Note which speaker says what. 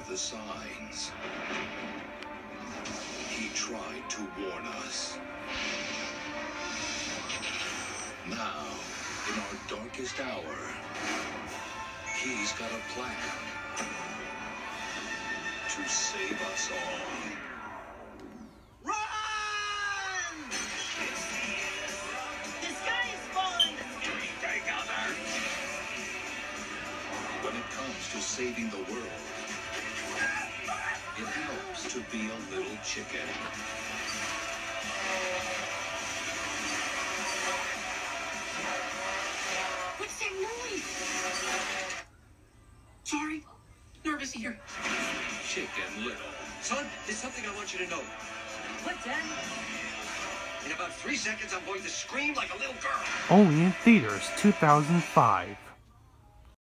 Speaker 1: the signs. He tried to warn us. Now, in our darkest hour, he's got a plan to save us all.
Speaker 2: Run! The sky is falling!
Speaker 1: Take cover! When it comes to saving the world, it helps to be a little chicken.
Speaker 2: What's that noise? Sorry, nervous here.
Speaker 1: Chicken Little.
Speaker 3: Son, there's something I want you to know.
Speaker 2: What, Dad?
Speaker 3: In about 3 seconds, I'm going to scream like a little girl.
Speaker 4: Only in theaters 2005.